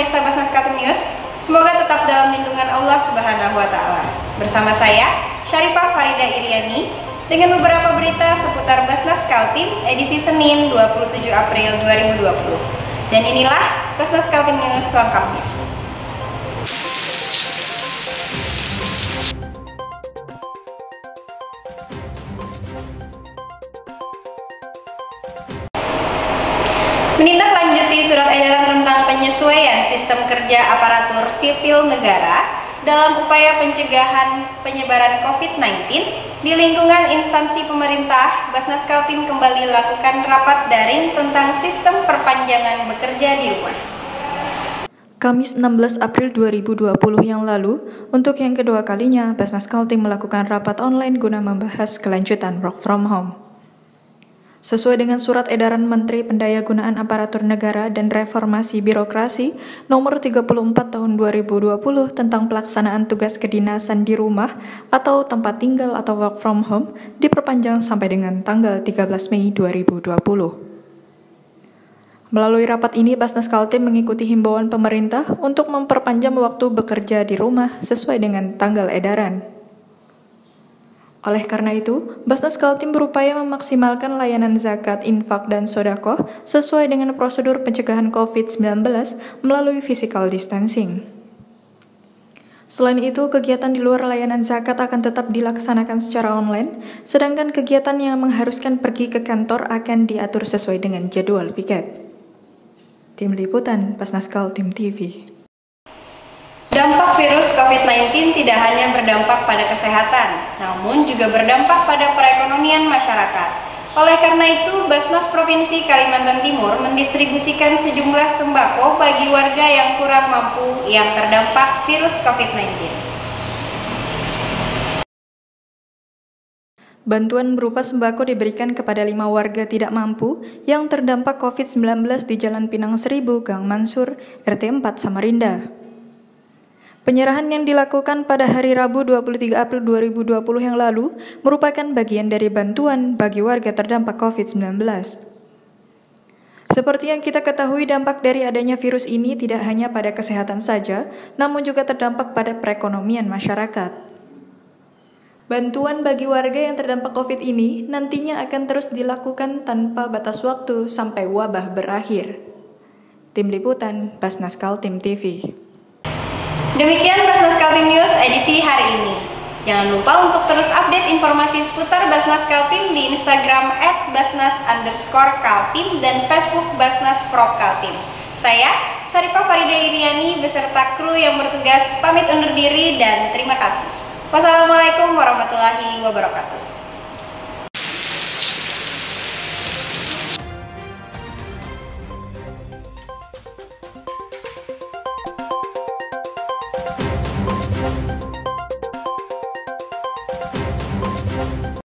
pemirsa Basnas Kaltim News, semoga tetap dalam lindungan Allah Subhanahu wa Ta'ala. Bersama saya, Syarifah Farida Iriani, dengan beberapa berita seputar Basnas Kaltim edisi Senin 27 April 2020. Dan inilah Basnas Kaltim News selengkapnya. Menindaklanjuti surat edaran tentang penyesuaian sistem kerja aparatur sipil negara dalam upaya pencegahan penyebaran COVID-19 di lingkungan instansi pemerintah, Basnas Kaltim kembali lakukan rapat daring tentang sistem perpanjangan bekerja di rumah. Kamis 16 April 2020 yang lalu, untuk yang kedua kalinya, Basnas Kaltim melakukan rapat online guna membahas kelanjutan work from home. Sesuai dengan surat edaran Menteri Pendayagunaan Aparatur Negara dan Reformasi Birokrasi nomor 34 tahun 2020 tentang pelaksanaan tugas kedinasan di rumah atau tempat tinggal atau work from home diperpanjang sampai dengan tanggal 13 Mei 2020. Melalui rapat ini, Basnas Kaltim mengikuti himbauan pemerintah untuk memperpanjang waktu bekerja di rumah sesuai dengan tanggal edaran. Oleh karena itu, Basnas Kaltim berupaya memaksimalkan layanan zakat, infak, dan sodaqoh sesuai dengan prosedur pencegahan COVID-19 melalui physical distancing. Selain itu, kegiatan di luar layanan zakat akan tetap dilaksanakan secara online, sedangkan kegiatan yang mengharuskan pergi ke kantor akan diatur sesuai dengan jadwal piket. Tim Liputan Basnas Kaltim TV. Dampak virus COVID-19 tidak hanya berdampak pada kesehatan, namun juga berdampak pada perekonomian masyarakat. Oleh karena itu, Basnas Provinsi Kalimantan Timur mendistribusikan sejumlah sembako bagi warga yang kurang mampu yang terdampak virus COVID-19. Bantuan berupa sembako diberikan kepada 5 warga tidak mampu yang terdampak COVID-19 di Jalan Pinang Seribu, Gang Mansur, RT 4 Samarinda. Penyerahan yang dilakukan pada hari Rabu 23 April 2020 yang lalu merupakan bagian dari bantuan bagi warga terdampak COVID-19. Seperti yang kita ketahui, dampak dari adanya virus ini tidak hanya pada kesehatan saja, namun juga terdampak pada perekonomian masyarakat. Bantuan bagi warga yang terdampak COVID ini nantinya akan terus dilakukan tanpa batas waktu sampai wabah berakhir. Tim Liputan Basnas Kaltim TV. Demikian Basnas Kaltim News edisi hari ini. Jangan lupa untuk terus update informasi seputar Basnas Kaltim di Instagram @basnas_kaltim dan Facebook Basnas Prop Kaltim. Saya, Syarifah Farida Iriani beserta kru yang bertugas pamit undur diri dan terima kasih. Wassalamualaikum warahmatullahi wabarakatuh.